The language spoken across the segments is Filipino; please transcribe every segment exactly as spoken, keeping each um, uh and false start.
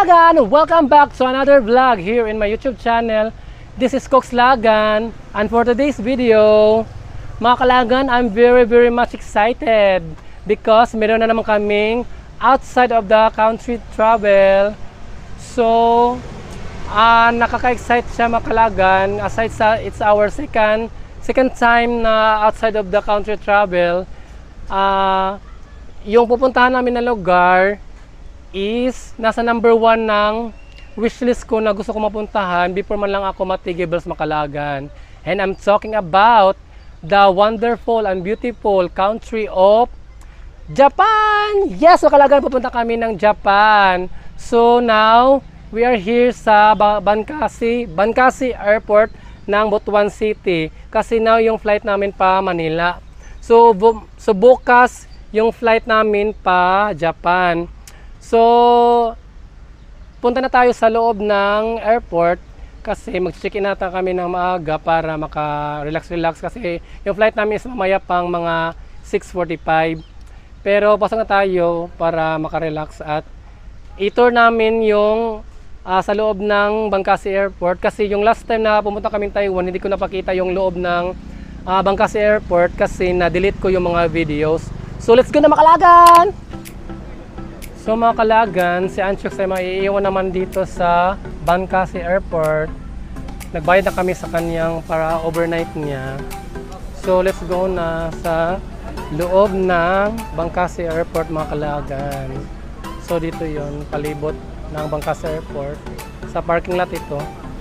Kalagan! Welcome back to another vlog here in my YouTube channel. This is Cox Lagan, and for today's video, mga Kalagan, I'm very very much excited because meron na naman kaming outside of the country travel. So, uh, nakaka-excite siya mga Kalagan. Aside sa it's our second second time na outside of the country travel, uh, yung pupuntahan namin na lugar is nasa number one ng wishlist ko na gusto ko mapuntahan before man lang ako matigibels Makalagan. And I'm talking about the wonderful and beautiful country of Japan! Yes, Makalagan, pupunta kami ng Japan. So now, we are here sa Bankasi, Bankasi Airport ng Butuan City. Kasi now yung flight namin pa Manila. So, bu so bukas yung flight namin pa Japan. So, punta na tayo sa loob ng airport kasi mag-check-in nata kami ng maaga para maka-relax-relax kasi yung flight namin is mamaya pang mga six forty-five. Pero pasok na tayo para maka-relax at i-tour namin yung uh, sa loob ng Bankasi Airport kasi yung last time na pumunta kami Taiwan, hindi ko napakita yung loob ng uh, Bankasi Airport kasi na-delete ko yung mga videos. So, let's go na Makalagan! So mga Kalagan, si Anchuk ay maiiwan naman dito sa Bankasi Airport. Nagbayad na kami sa kanyang para overnight niya. So let's go na sa loob ng Bankasi Airport mga Kalagan. So dito yon palibot ng Bankasi Airport. Sa parking lot ito.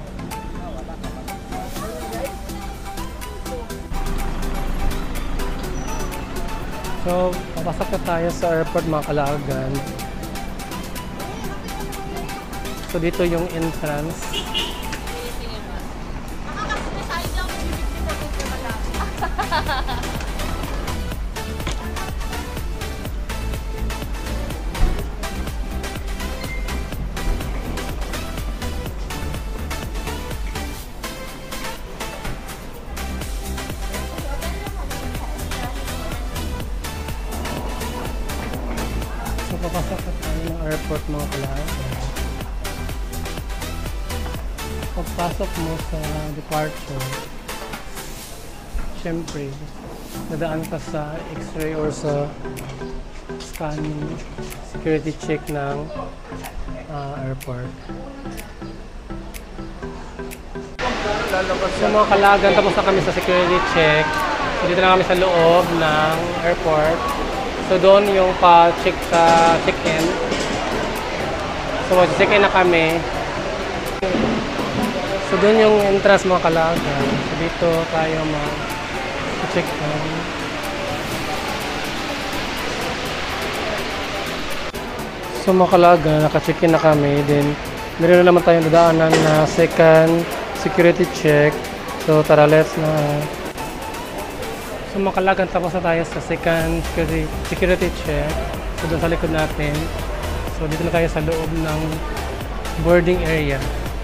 So papasok na tayo sa airport mga Kalagan. So dito yung entrance. So papasok na tayo ng airport mga Kalagan. Pagpasok mo sa departure, syempre, nadaan ka sa x-ray or sa scanning, security check ng uh, airport. So mga Kalagan, tapos na kami sa security check. So dito na kami sa loob ng airport. So doon yung pa-check sa check-in. So mag-check-in na kami. So doon yung entrance mga Kalagan. So dito tayo mag-check in. So mga Kalagan, naka-check in na kami. Then meron na naman tayong dadaanan na second security check. So tara, let's na. So mga Kalagan, tapos na tayo sa second security, security check. So doon sa likod natin. So dito na tayo sa loob ng boarding area.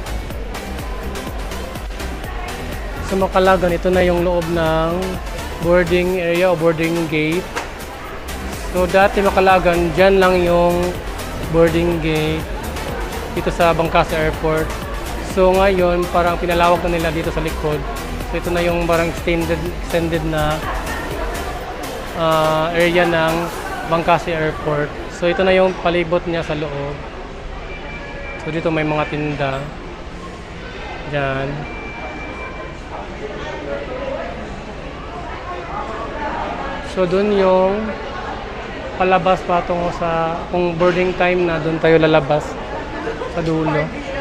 So mga Kalagan, ito na yung loob ng boarding area o boarding gate. So dati mga Kalagan, dyan lang yung boarding gate dito sa Bankasi Airport. So ngayon, parang pinalawak na nila dito sa likod. So ito na yung parang extended, extended na uh, area ng Bankasi Airport. So ito na yung palibot niya sa loob. So dito may mga tinda. Dyan. So doon yung palabas patungo sa kung boarding time na doon tayo lalabas sa dulo.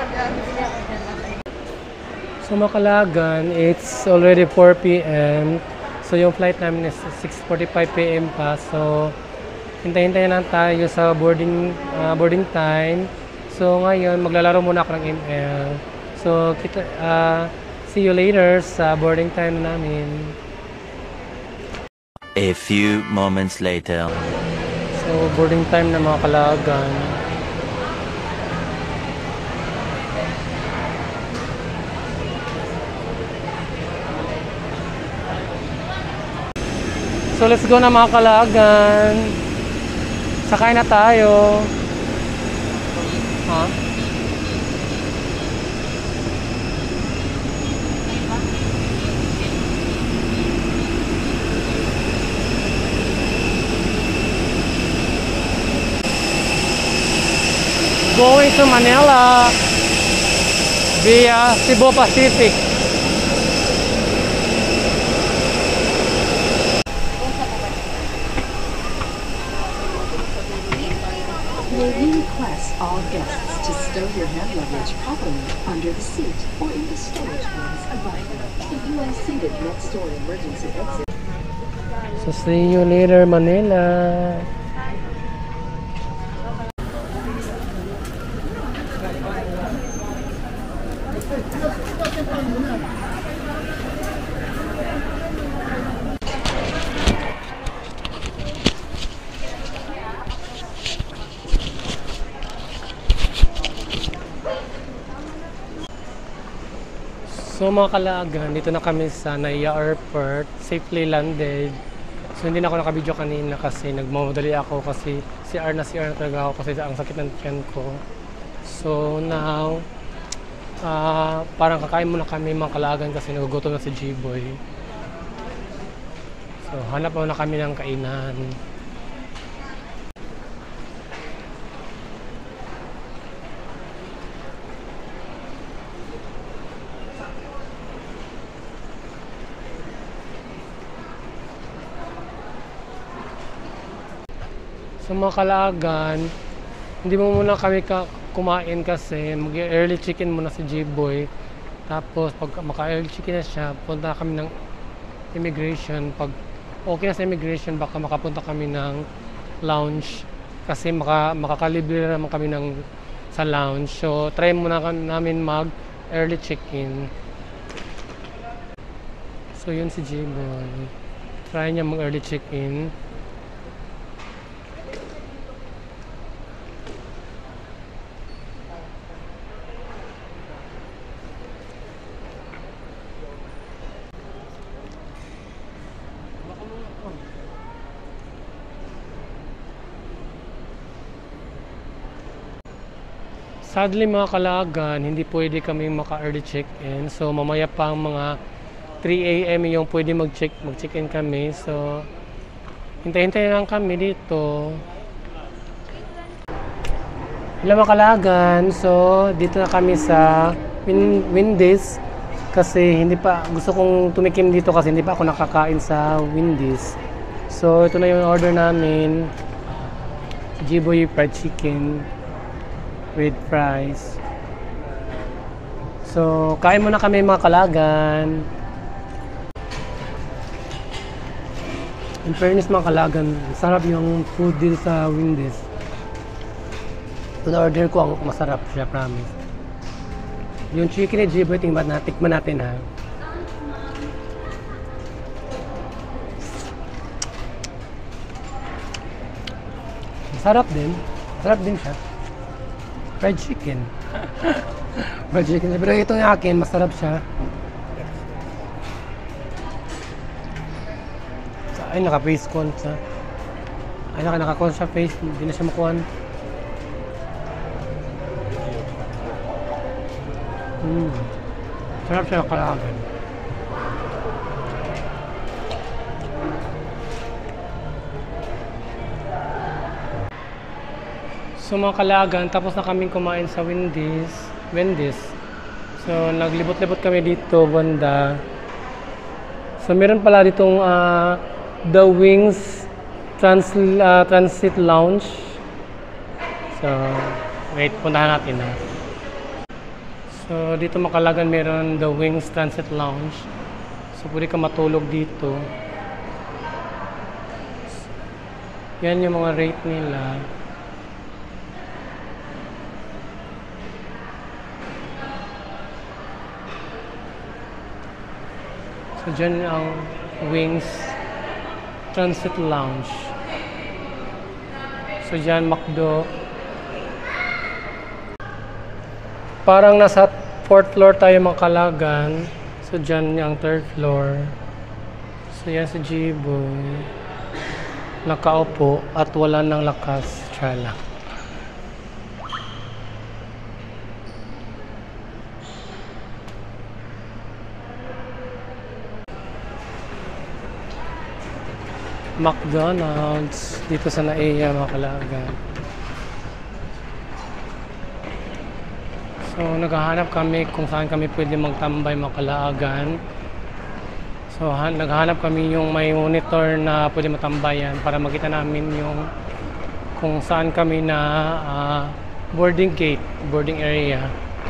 So mga Kalagan, it's already four p m So yung flight namin is six forty-five p m pa. So hintay-hintayin lang tayo sa boarding uh, boarding time. So ngayon maglalaro muna ako ng M L. So kita uh, see you later sa boarding time namin. A few moments later. So, boarding time na mga Kalagan. So, let's go na mga Kalagan. Sakay na tayo. Ha? going to Manila via Cebu Pacific. May we request all guests to stow your hand luggage properly under the seat or in the storage bins above you. If you are seated next to an emergency exit. So see you later, Manila. So mga kalagan, dito na kami sa Naiya Airport, safely landed. So hindi na ako nakabidyo kanina kasi nagmamadali ako kasi C R na C R na talaga ako kasi ang sakit ng tiyan ko. So now, uh, parang kakain muna kami mga kalagan kasi nagugutom na si G-Boy. So hanap muna kami ng kainan. So mga kalagan, hindi mo muna kami ka kumain kasi mag-early chicken muna si G-Boy. Tapos pag maka-early chicken na siya, punta kami ng immigration. Pag okay na sa immigration, baka makapunta kami ng lounge kasi maka, makakalibre naman kami ng, sa lounge. So try muna namin mag-early chicken. So yun si G-Boy. Try niya mag-early chicken. Sadly mga kalagan, hindi pwede kami maka-early check-in. So mamaya pa mga three A M yung pwede mag-check, mag-check-in kami. So hintay-hintay lang kami dito. Hello mga kalagan, so dito na kami sa Win Wendy's kasi hindi pa, gusto kong tumikim dito kasi hindi pa ako nakakain sa Wendy's. So ito na yung order namin, G-Boy fried chicken with fries. So kain muna kami mga kalagan. In fairness mga kalagan, sarap yung food dito sa Wendy's. Ito na order ko, ang masarap siya, promise. Yung chicken ni G-Boy, tingnan natin, tikman natin ha. Sarap din. Sarap din siya. Fried chicken. Fried chicken. Pero ito yung akin, masarap siya. Ay, naka-face con siya. Ay, naka-con siya face. Hindi na siya makuhan. Hmm. Sarap siya kalagan. So mga kalagan, tapos na kaming kumain sa Wendy's. Wendy's. So naglibot-libot kami dito, banda. So meron pala ditong uh, The Wings Trans uh, Transit Lounge. So wait, puntahan natin ha. So dito mga kalagan meron The Wings Transit Lounge. So pwede ka matulog dito. Yan yung mga rate nila. So dyan ang Wings Transit Lounge. So dyan McDo. Parang nasa fourth floor tayo mga kalagan. So dyan ang third floor. So yan si G-Boy. Nakaupo at wala ng lakas. Tsala. McDonald's dito sa Naiya mga kalagan. So naghahanap kami kung saan kami pwede magtambay, makalaagan. So han naghahanap kami yung may monitor na pwede matambayan para makita namin yung kung saan kami na uh, boarding gate, boarding area.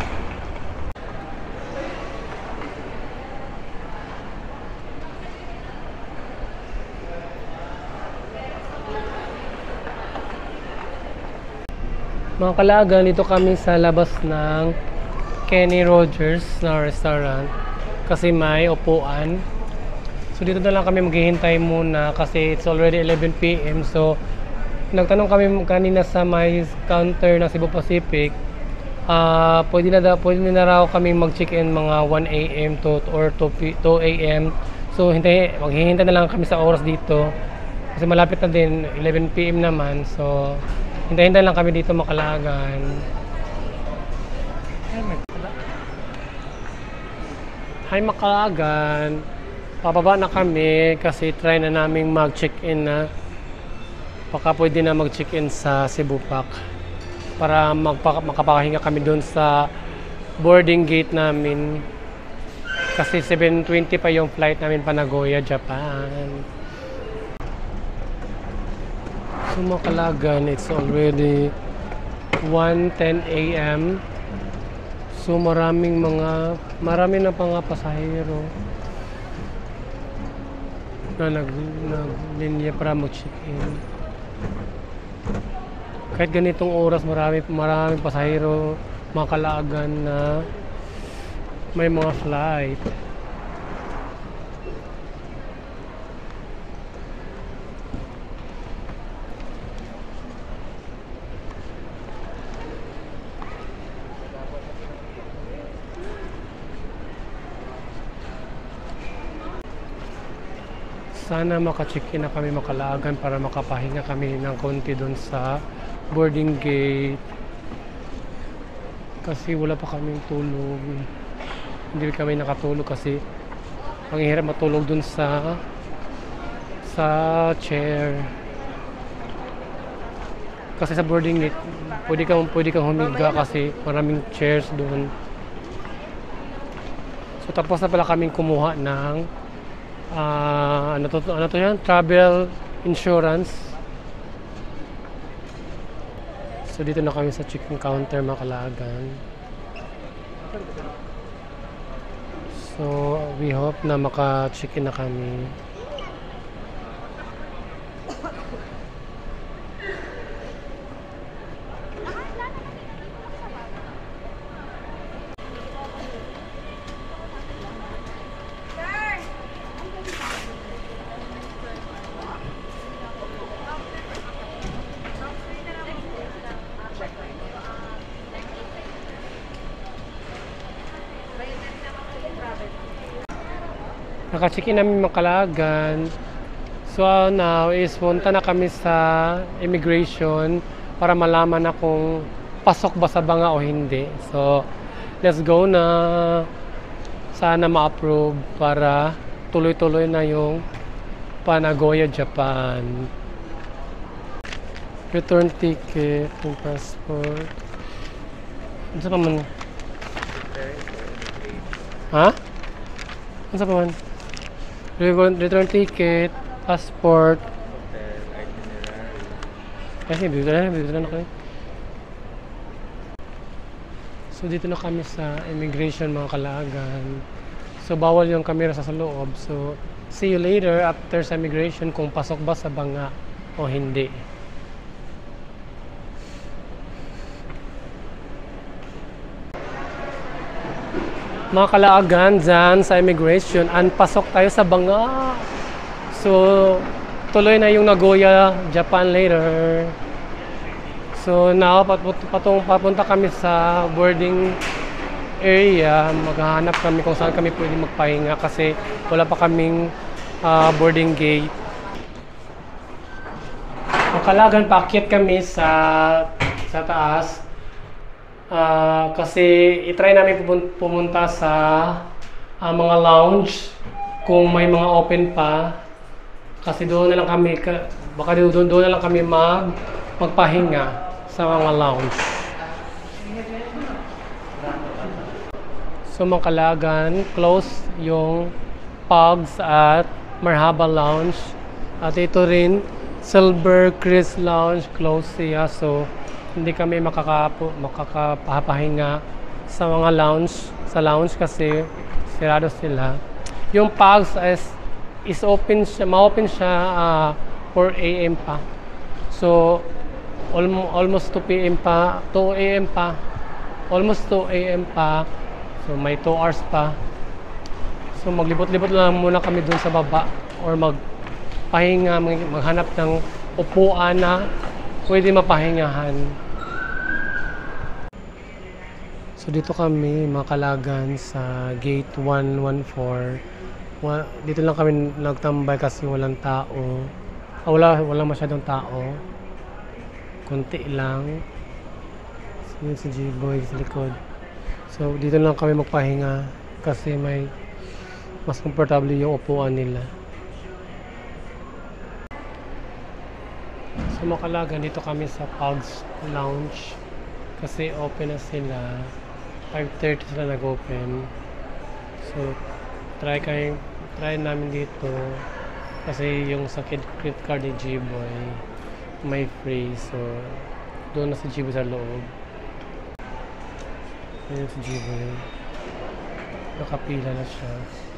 Mga kalaagan, dito kami sa labas ng Kenny Rogers na restaurant kasi may upuan. So dito na lang kami maghihintay muna kasi it's already eleven p m So nagtanong kami kanina sa may counter ng Cebu Pacific, uh, pwede na daw, pwede na raw kami mag-check-in mga one a m to or two a m So hintay, maghihintay na lang kami sa oras dito kasi malapit na din, eleven p m naman. So hintay-hintay lang kami dito, makalagan. Hi makalagan. Pababa na kami kasi try na naming mag-check-in na. Baka pwede na mag-check-in sa Cebu Pac para magpa makapakahinga kami doon sa boarding gate namin. Kasi seven twenty pa yung flight namin pa Nagoya, Japan. So makalagan, it's already one ten a m So maraming mga, marami na pa nga pasahero na nag-linya para mag-check-in. Kahit ganitong oras, marami, maraming pasahero, makalagan na may mga flight. Sana maka-check-in na kami makalagan para makapahinga kami ng konti doon sa boarding gate. Kasi wala pa kaming tulog. Hindi kami nakatulog kasi ang hirap matulog doon sa sa chair. Kasi sa boarding gate, pwede kang, pwede kang humiga kasi maraming chairs doon. So tapos na pala kaming kumuha ng Uh, ano to, ano to yan? Travel insurance. So dito na kami sa check-in counter, makalagan. So we hope na maka-check-in na kami. Naka-check-in namin makalagan. So uh, now is punta na kami sa immigration para malaman na kung pasok ba sa banga o hindi. So let's go na. Sana ma-approve para tuloy-tuloy na yung pa-Nagoya, Japan. Return ticket, yung passport. Ano sa pa man? Ha? Ano sa pa man? Return ticket, passport. Kasi dito na, dito na kayo. So dito na kami sa immigration, mga kalaagan. So bawal yung camera sa loob. So see you later after sa immigration kung pasok ba sa banga o hindi. Mga kalaagan dyan sa immigration, pasok tayo sa banga. So tuloy na yung Nagoya, Japan later. So now patong papunta kami sa boarding area. Maghahanap kami kung saan kami pwede magpahinga kasi wala pa kaming uh, boarding gate. Mga kalaagan, paakyat kami sa sa taas. Uh, kasi itry namin pumunta sa uh, mga lounge kung may mga open pa kasi doon na lang kami baka doon, doon na lang kami mag magpahinga sa mga lounge. So mga kalagan, close yung Pugs at Marhaba Lounge. At ito rin, Silver Chris Lounge, close siya. So hindi kami makakapo, makakapahinga sa mga lounge, sa lounge kasi sirado sila. Yung Pugs is, is open siya, ma-open siya uh, four A M pa. So almost, almost two P M pa, two A M pa. Almost two A M pa. So may two hours pa. So maglibot-libot lang muna kami dun sa baba or magpahinga, maghanap ng upuan na pwede mapahingahan. So dito kami mga kalagan sa gate one one four. Dito lang kami nagtambay kasi walang tao. Ah, wala, wala masyadong tao. Kunti lang. So yun si G-Boy sa likod. So dito lang kami magpahinga kasi may mas komportable yung upuan nila. So mga kalagan, dito kami sa Pugs Lounge kasi open na sila. five thirty sila nag-open. So try kayo, try namin dito kasi yung sa credit card ni G-Boy may free. So doon na si G-Boy sa loob. Ayan si G-Boy. Nakapila na siya.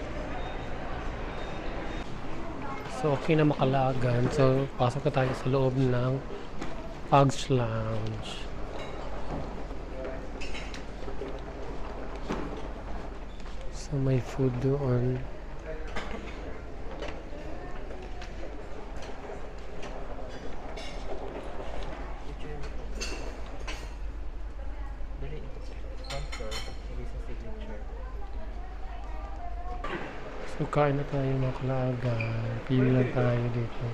So okay na makalagan. So pasok na tayo sa loob ng Pugs Lounge. So may food doon. So kain na tayo mga kalagan. Pili lang tayo dito.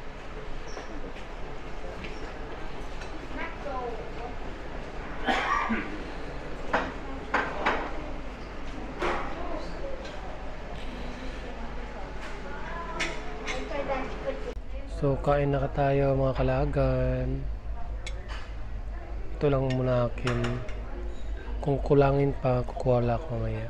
So kain na tayo mga kalagan. Ito lang muna akin. Kung kulangin pa, kukuha lang ako mamaya.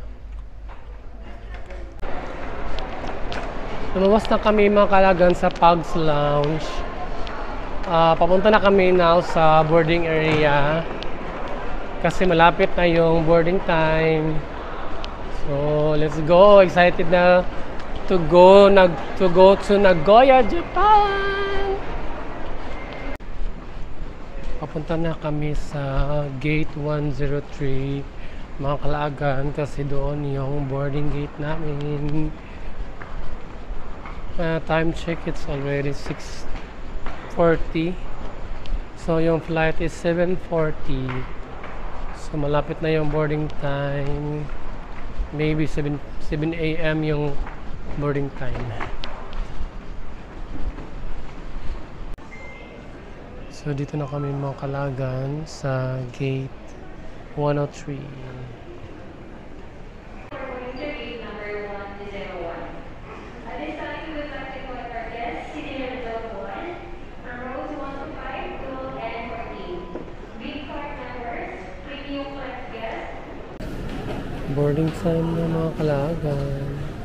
Lumabas na kami mga kalagan sa Pugs Lounge. Uh, papunta na kami now sa boarding area. Kasi malapit na yung boarding time. So let's go. Excited na to go nag to go to Nagoya, Japan. Papunta na kami sa gate one oh three mga kalagan kasi doon yung boarding gate namin. Uh, time check, it's already six forty. So yung flight is seven forty. So malapit na yung boarding time. Maybe seven A M yung boarding time. So dito na kami mga kalagan sa gate one oh three. Boarding time na mga kalagan.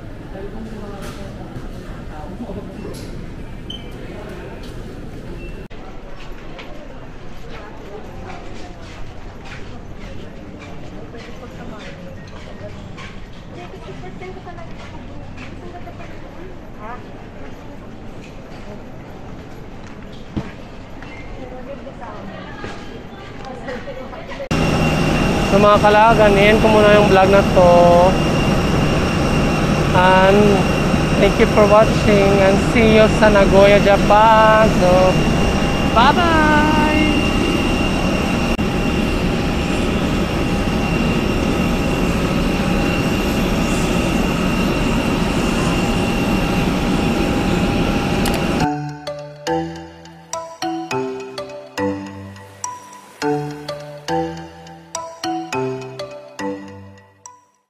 So mga kalagan, yan ko muna yung vlog na to. And thank you for watching and see you sa Nagoya, Japan. So bye bye. Thank you.